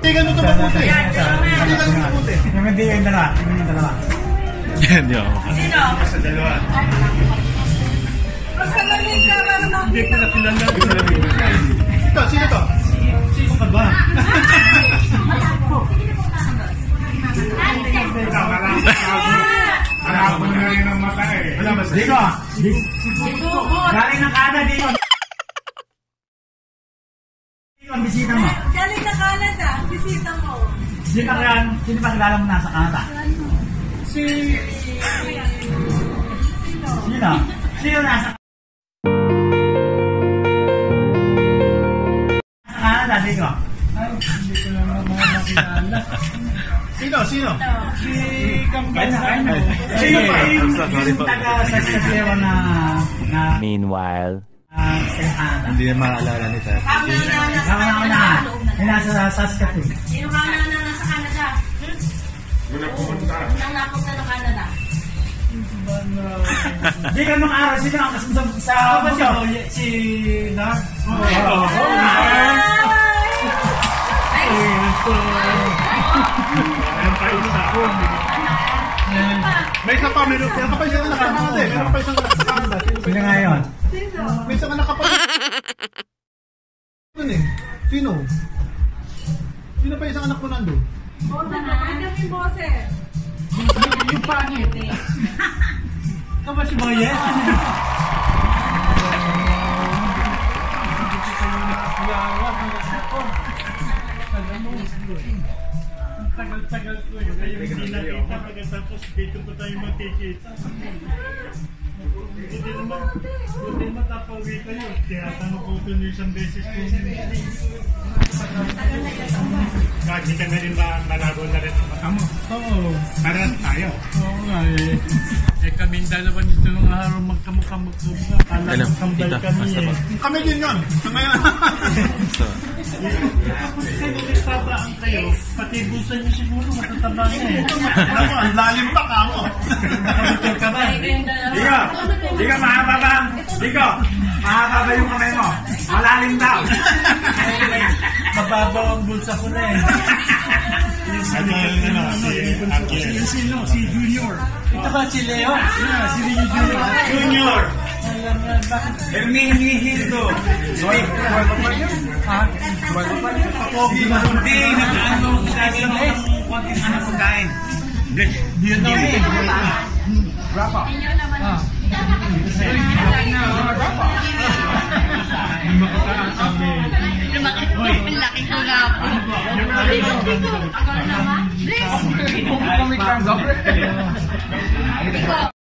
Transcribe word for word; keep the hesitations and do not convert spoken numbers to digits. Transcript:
Tingnan mo ito mabuti. Tingnan mo mabuti. Yung hindi yung dalawa. Yung yung dalawa. Hindi ako. Sino? Sa dalawa. Hindi ko na kilala. Ito, sino to? Sino ka ba? Harap mo na rin ang mata eh. Dito. Galing ng Canada dito. Dito ang bisita mo. Galing na Canada, bisita mo. Sino pa yan? Sino pa kilala mo nasa Canada? Si... Sino? Sino nasa Canada dito? Ay, hindi ko na makakilala. Sino? Sino? Si Kambal. Sino pa yung taga sa Saskatchewan na... na... Meanwhile. ah, sa Canada? Hindi na maalala ni Tati. Ako na ako na. Yung nasa Saskatchewan. Sino ka na na nasa Canada? Muna pumunta. Nang napunta ng Canada. Di ka nung araw, sino ang kasunod sa... Ako ba siya? Si... Na? Oo. May isa pa, may meron pa isang anak sa Canada eh. Meron pa isang anak sa Canada. Sino nga yun? May isang anak ka pa. Ano eh? Sino? Sino pa isang anak mo nandun? Boses na, ano yung boses? Yung pangit eh. Ikaw ba si Boyet? Tagal-tagal ko yun. Kayo hindi nakita pagkatapos dito pa tayo magkikita. Buti naman, buti matapawi kayo. Kaya tanong ko ito nyo isang beses ko. Hindi ka na rin ba malago na rin ang mata mo? Oo. Parang tayo. Oo nga eh. Eh kaming dalawa nito nung araw magkamukha-mukha. Kala Hello, kong kambal tita, kami basta eh. ba? Kami din yun. Sa ngayon. So, Tapos kayo nagtataan kayo, pati busan nyo siguro matataba na eh. Ako, ang lalim pa ka mo. Nakabutol ka ba? Diko! Diko, mahaba ba? Diko! Mahaba ba yung kamay mo? Malalim daw! Mababaw ang bulsa ko na eh. Ano yun, ano, si Akil. Yung sino? Si Junior. Ito ba si Leo? Yeah, si Leo Junior. Junior! Alam nga, bakit? Herminihildo! Sorry, sumagot pa yun? Ha? Papogi na. Hindi, nag-ano, sabi lang ng konting anak pagkain. Di yun daw eh. Wrap up. Ah. Makataan kami. Ang laki ko na po. Ako naman. Kami kang